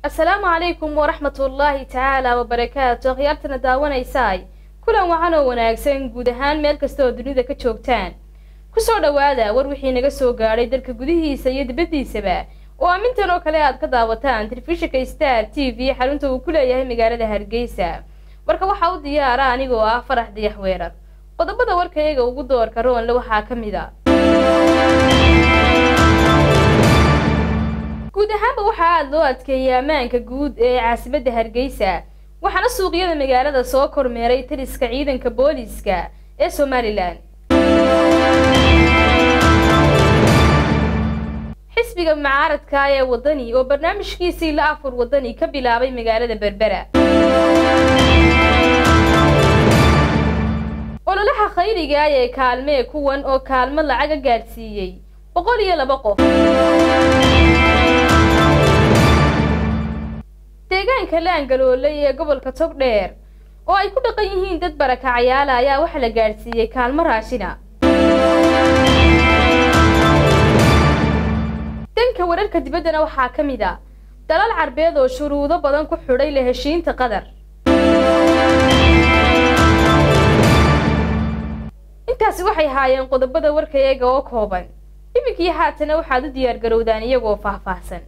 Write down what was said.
السلام عليكم ورحمة الله تعالى وبركاته. خيارتنا داwanaysaay kulan waxaan oo wanaagsan guud ahaan meel kasta oo dunida ka joogtaan ku soo dhawaada war wixii naga soo gaaray dalka gudihiisa iyo dibadiisaba oo amintan oo kale aad ka daawataan telefishinka Star TV xarunta uu ku leeyahay magaalada Hargeysa. Marka waxa uu diyaara anigoo ah Farax Diyax Weerar. qodobada warkayga ugu doorka roon la waxa kamid ah guud ahaan waxa loo adkeeyay amaanka guud ee caasimadda Hargeysa waxaana suuqyada magaalada soo kormeeray taliska ciidanka booliska ee Somaliland. xisbiga mucaaradka ee wadani oo barnaamijkiisa la afur wadani ka bilaabay magaalada Berbera. ololaha khayriga ee kaalme kuwan oo kaalmo lacag gaarsiiyay 102 qof. deegaanka Laangaloole ee gobolka Togdheer oo ay ku dhaqan yihiin dad barakacayaal ayaa waxa la gaarsiiyay kaalmo raashina. danka wararka dibaddana waxaa kamid ah dalal Carbeed oo shuruudo badan ku xidhay la heshiinta Qatar. intaasi waxay haayeen qodobada warkayga oo kooban. iminkii haatana waxaad u diyaar garowdaan iyagoo faahfaahsan.